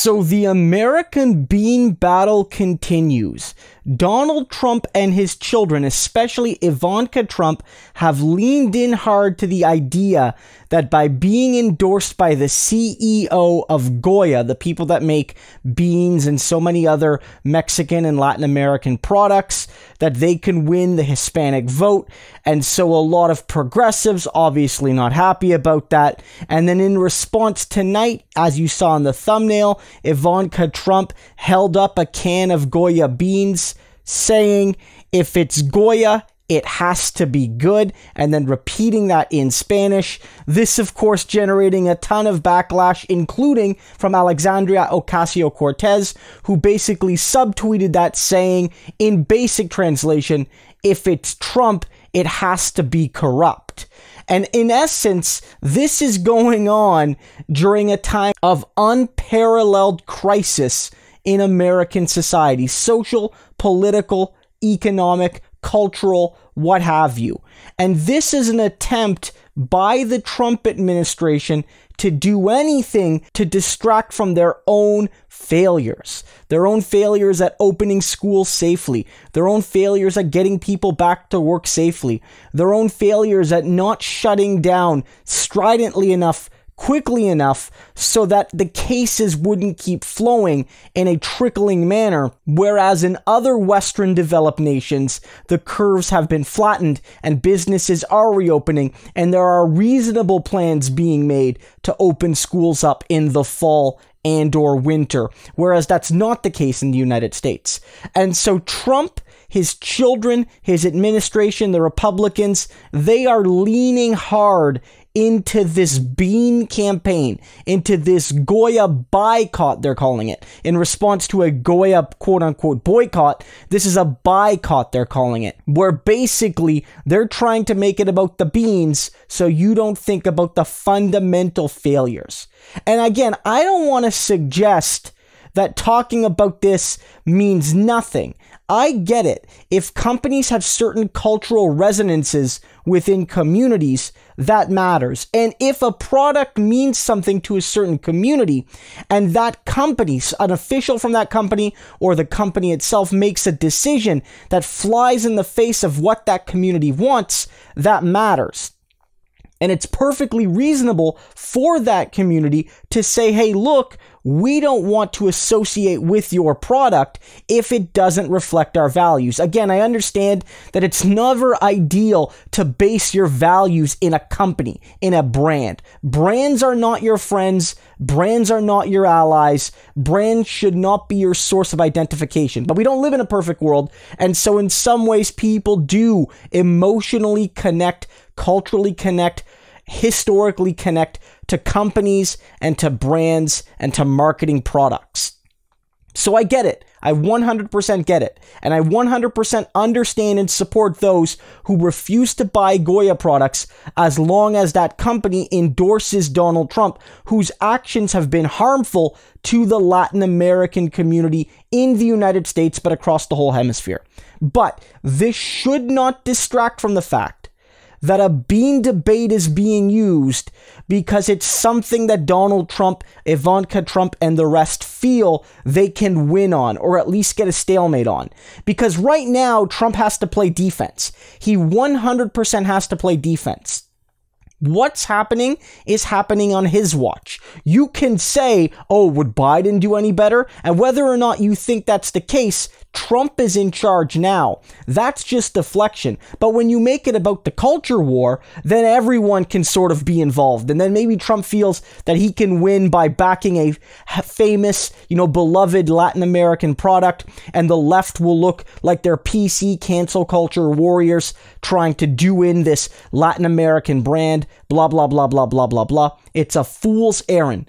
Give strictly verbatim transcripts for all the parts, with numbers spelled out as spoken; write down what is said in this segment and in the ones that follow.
So the American bean battle continues. Donald Trump and his children, especially Ivanka Trump, have leaned in hard to the idea that by being endorsed by the C E O of Goya, the people that make beans and so many other Mexican and Latin American products, that they can win the Hispanic vote. And so a lot of progressives obviously not happy about that. And then in response tonight, as you saw in the thumbnail, Ivanka Trump held up a can of Goya beans, saying, if it's Goya, it has to be good, and then repeating that in Spanish. This, of course, generating a ton of backlash, including from Alexandria Ocasio-Cortez, who basically subtweeted that saying, in basic translation, if it's Trump, it has to be corrupt. And in essence, this is going on during a time of unparalleled crisis in American society, social, political, economic, cultural, what have you. And this is an attempt by the Trump administration to do anything to distract from their own failures. Their own failures at opening schools safely. Their own failures at getting people back to work safely. Their own failures at not shutting down stridently enough, quickly enough, so that the cases wouldn't keep flowing in a trickling manner, whereas in other Western developed nations, the curves have been flattened and businesses are reopening, and there are reasonable plans being made to open schools up in the fall and or winter, whereas that's not the case in the United States. And so Trump, his children, his administration, the Republicans, they are leaning hard into this bean campaign, into this Goya Boycott, they're calling it. In response to a Goya quote-unquote boycott, this is a boycott, they're calling it, where basically they're trying to make it about the beans so you don't think about the fundamental failures. And again, I don't want to suggest that talking about this means nothing. I get it. If companies have certain cultural resonances within communities, that matters. And if a product means something to a certain community, and that company, an official from that company, or the company itself makes a decision that flies in the face of what that community wants, that matters. And it's perfectly reasonable for that community to say, hey, look, we don't want to associate with your product if it doesn't reflect our values. Again, I understand that it's never ideal to base your values in a company, in a brand. Brands are not your friends. Brands are not your allies. Brands should not be your source of identification. But we don't live in a perfect world. And so in some ways, people do emotionally connect, culturally connect, historically connect to companies and to brands and to marketing products. So I get it. I one hundred percent get it. And I one hundred percent understand and support those who refuse to buy Goya products as long as that company endorses Donald Trump, whose actions have been harmful to the Latin American community in the United States, but across the whole hemisphere. But this should not distract from the fact that a bean debate is being used because it's something that Donald Trump, Ivanka Trump, and the rest feel they can win on, or at least get a stalemate on. Because right now, Trump has to play defense. He one hundred percent has to play defense. What's happening is happening on his watch. You can say, oh, would Biden do any better? And whether or not you think that's the case, Trump is in charge now. That's just deflection. But when you make it about the culture war, then everyone can sort of be involved. And then maybe Trump feels that he can win by backing a famous, you know, beloved Latin American product, and the left will look like they're P C cancel culture warriors trying to do in this Latin American brand, blah, blah, blah, blah, blah, blah, blah. It's a fool's errand.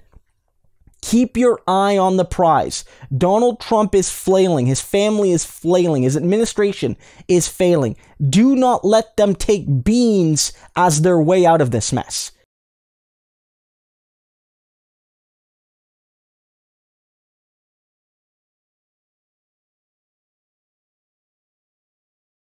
Keep your eye on the prize. Donald Trump is flailing. His family is flailing. His administration is failing. Do not let them take beans as their way out of this mess.